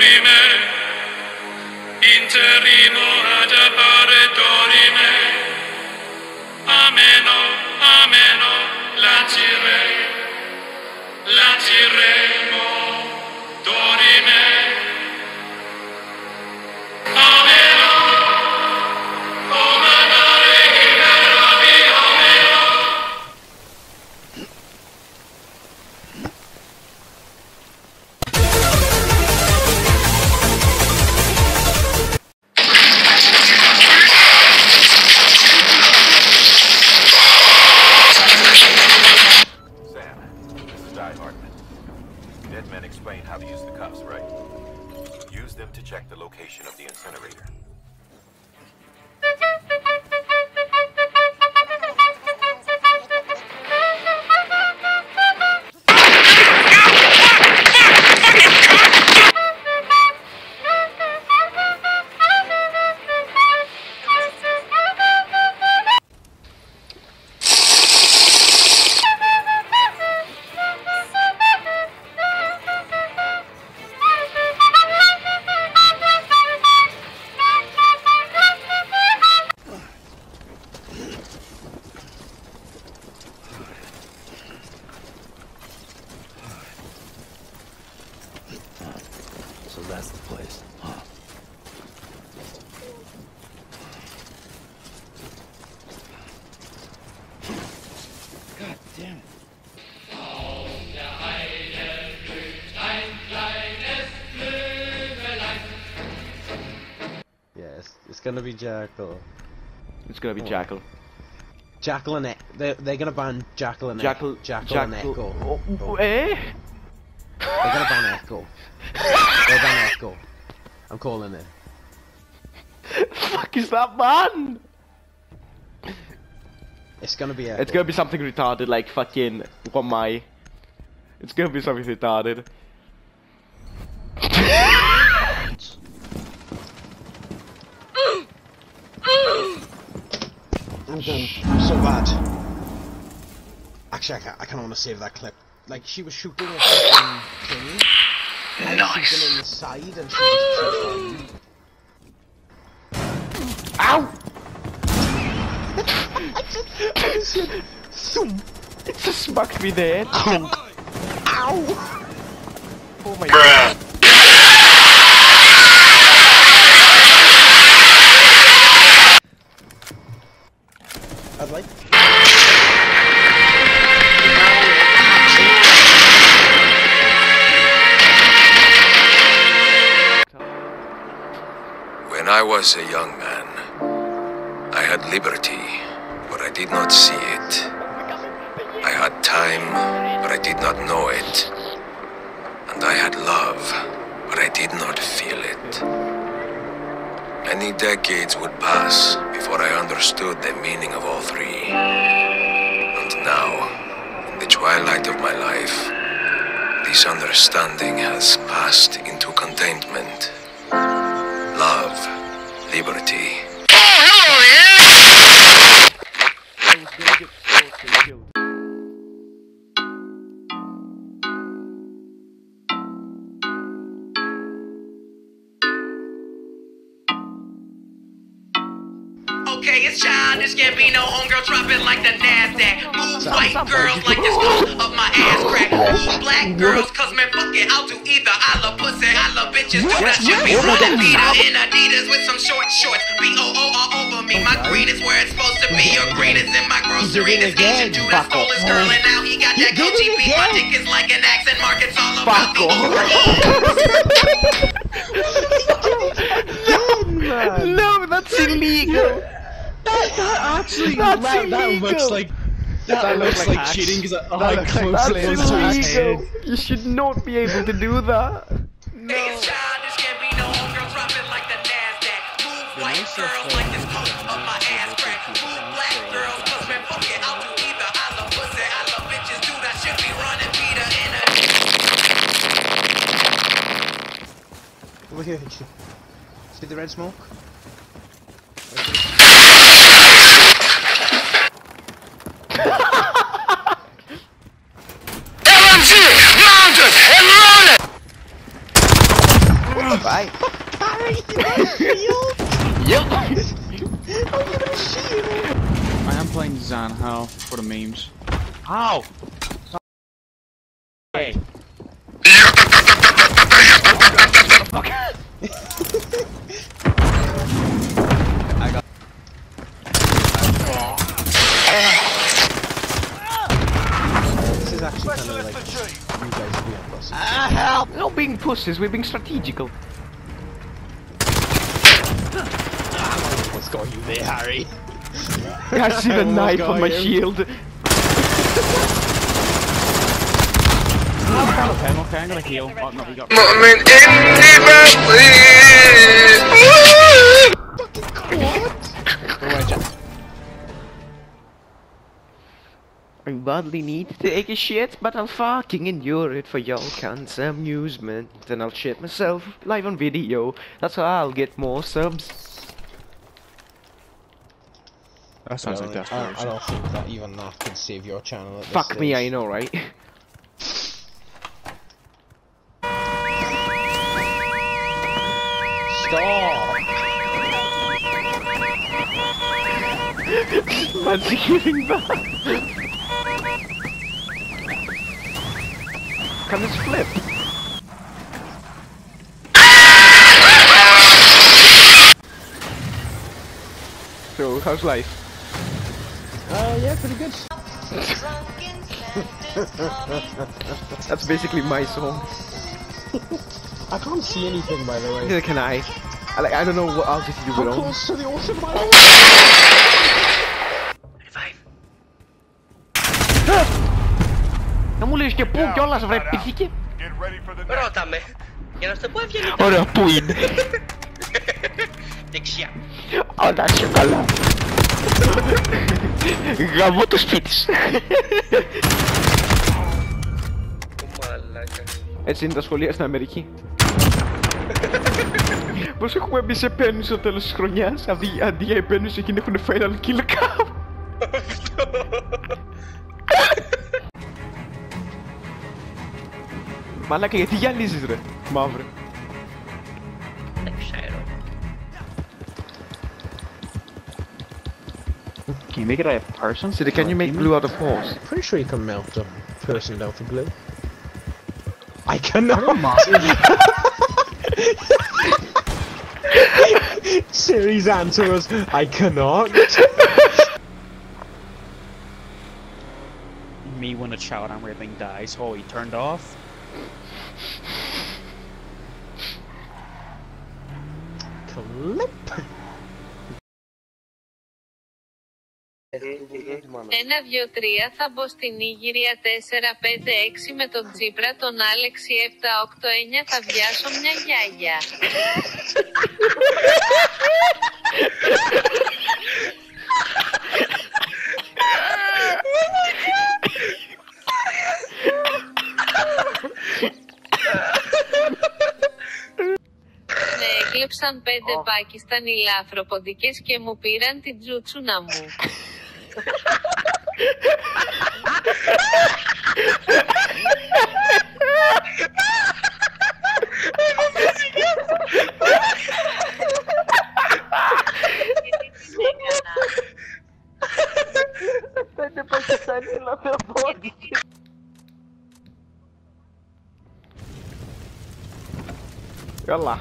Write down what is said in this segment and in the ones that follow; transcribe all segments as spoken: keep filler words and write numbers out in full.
dorime, interimo ad appare dorime, ameno, ameno, lancirei, lanciremo, dorime, ameno, comandare i veravi, ameno. Dead men explain how to use the cuffs, right? Use them to check the location of the incinerator. So that's the place, huh? God damn it. Yeah, it's, it's gonna be Jackal. It's gonna be oh. Jackal. Jackal and E- they're, they're gonna ban Jackal and Jackal, Jackal, Jackal and Echo. Oh, oh. Eh? They're gonna ban Echo. They'll ban Echo. I'm calling it. Fuck is that, man? It's gonna be Echo. It's gonna be something retarded like fucking what my. It's gonna be something retarded. I'm done. I'm so bad. Actually, I can't, I kind of want to save that clip. Like, she was shooting a fucking thingy. And nice. She's been in the side and she just shot. Ow! I just, I just said, thump. It just smacked me there. Ow! Ow! Oh my god. I'd like. When I was a young man, I had liberty, but I did not see it. I had time, but I did not know it. And I had love, but I did not feel it. Many decades would pass before I understood the meaning of all three. And now, in the twilight of my life, this understanding has passed into contentment. Love, liberty. Okay, it's childish, can't be no homegirl dropping like the NASDAQ. Move white girls like this cause of my ass crack. Move black girls, cause man, fuck it, I'll do either. I love pussy, I love bitches, do that shit. Be running Peter in Adidas with some short shorts. B O O all over me, my green is where it's supposed to be. Your green is in my grocery. This Asian dude that stole his girl and now he got that Gucci beat. My dick is like an accent mark, it's all about the overall. No, that's illegal. That, that actually, That's that, that illegal. looks like that, That looks looks like, like cheating because I, That I looks like- closely that's into his head. illegal. You should not be able to do that. No. It's childish, can't be no homegirl dropping like the NASDAQ. Move white girls like this cause of my ass crack. Move black girls, cause man, fuck it, I'll do either. I love pussy, I love bitches, dude, I should be running Peter in a. Over here, see the red smoke? L M G, mounted and rolling! Yep. I am playing Zanhao for the memes. Ow! Hey. I got. This is actually kind of like you guys being pussies. Ah, help! We're not being pussies, we're being strategical. What's got you there, Harry? I see the knife on my shield. I'm kind of him, okay, I'm gonna heal. Oh, no, we got Moment I badly need to take a shit, but I'll fucking endure it for y'all cunts' amusement. Then I'll shit myself live on video. That's how I'll get more subs. That sounds I like don't- I, I desperation. don't think that even that could save your channel at this Fuck me, I stage. know, right? Stop! Man's hearing that. Can this flip? So, how's life? Uh, yeah, pretty good. That's basically my song. I can't see anything, by the way. Neither can I. I, like, I don't know what else to do How with on. close to the ocean am I? Να μου λες και πού κιόλας βρε πήθηκε. Ρώτα με. Για να στο πω ευγενικά. Ωραία, πού είναι. Δεξιά. Όλα είσαι καλά. Γαμώ το σπίτι σου. Μαλάκα. Έτσι είναι τα σχολεία στην Αμερική. Πώς έχουμε μπει σε επένους στο τέλος της χρονιάς, αντί, αντί για επένους εκείνοι έχουν final kill cam. Μαλάκα, γιατί γυαλίζεις ρε, μαύρε. Δεν ξέρω. Can you make it a person? Sidi, can you make glue out of horse? Pretty sure you can melt a person down for glue. I cannot! Siri's answer was, I cannot! Me when a child I'm raping dies. Oh, he turned off? Clip! Ένα, δυο, τρία θα μπω στην Ήγυρια τέσσερα, πέντε, έξι με τον Τσίπρα, τον Άλεξη επτά, οκτώ, εννιά θα βιάσω μια γιαγιά. Με έκλεψαν πέντε Πακιστανοί λαφροποντικές και μου πήραν την τζουτσούνα μου. Πέντε Πακιστανοί λαφροπόντικες. Καλά.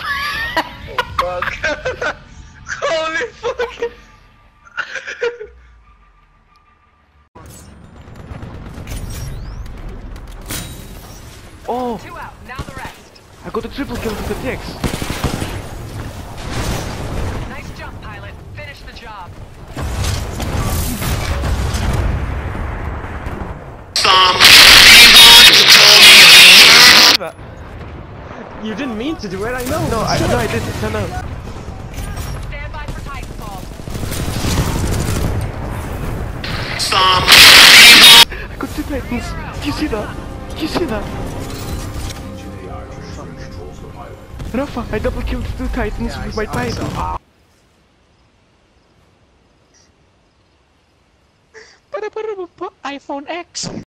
Holy fuck! Oh! Two out, now the rest. I got a triple kill with the T-X. Nice jump, pilot. Finish the job. You didn't mean to do it, I know! No, I, no, I didn't. No, no. Stand by for Titanfall. I got two Titans. Do you see that? Do you see that? Rafa, I double killed two Titans Yeah, with I my saw- I Titan. saw- iPhone X!